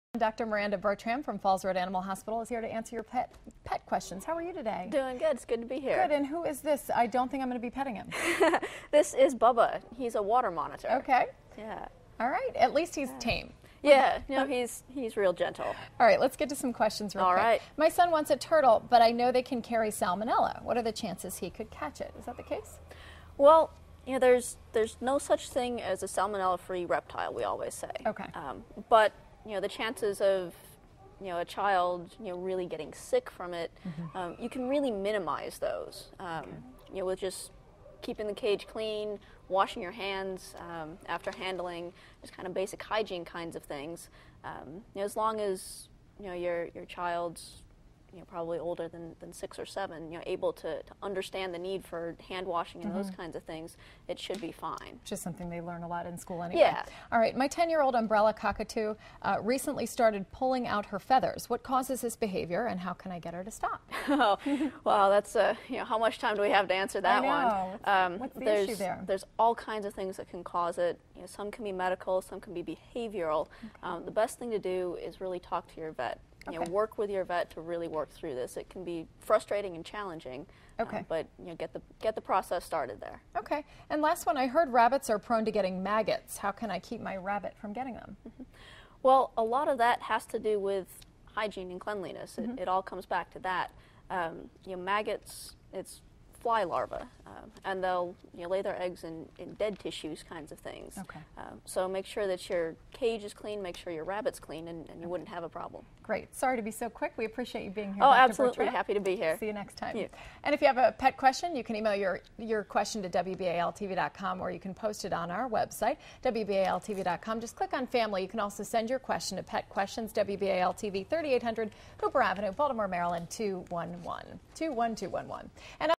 Dr. Miranda Bertram from Falls Road Animal Hospital is here to answer your pet questions. How are you today? Doing good. It's good to be here. Good. And who is this? I don't think I'm going to be petting him. This is Bubba. He's a water monitor. Okay. Yeah. All right. At least he's tame. Yeah. No, he's real gentle. All right. Let's get to some questions real quick. All right. My son wants a turtle, but I know they can carry salmonella. What are the chances he could catch it? Is that the case? Well, there's no such thing as a salmonella-free reptile, we always say. Okay. But the chances of a child really getting sick from it, you can really minimize those. With just keeping the cage clean, washing your hands after handling, just kind of basic hygiene kinds of things. As long as your child's probably older than 6 or 7, able to understand the need for hand washing and those kinds of things, it should be fine. Just something they learn a lot in school anyway. Yeah. All right, my 10-year-old umbrella cockatoo recently started pulling out her feathers. What causes this behavior, and how can I get her to stop? Oh, well, that's how much time do we have to answer that one? What's the issue there? There's all kinds of things that can cause it. Some can be medical, some can be behavioral. Okay. The best thing to do is really talk to your vet. Work with your vet to really work through this. It can be frustrating and challenging, but get the process started there. Okay. And last one, I heard rabbits are prone to getting maggots. How can I keep my rabbit from getting them? Well, a lot of that has to do with hygiene and cleanliness. It all comes back to that. Maggots, it's fly larvae, and they'll lay their eggs in dead tissues kinds of things. Okay. So make sure that your cage is clean, make sure your rabbit's clean, and you wouldn't have a problem. Great. Sorry to be so quick. We appreciate you being here, Oh, Dr. absolutely. Bertram. Happy to be here. See you next time. Yeah. And if you have a pet question, you can email your question to WBAL-TV.com, or you can post it on our website, WBAL-TV.com. Just click on Family. You can also send your question to Pet Questions, WBAL-TV, 3800 Cooper Avenue, Baltimore, Maryland, 21211. And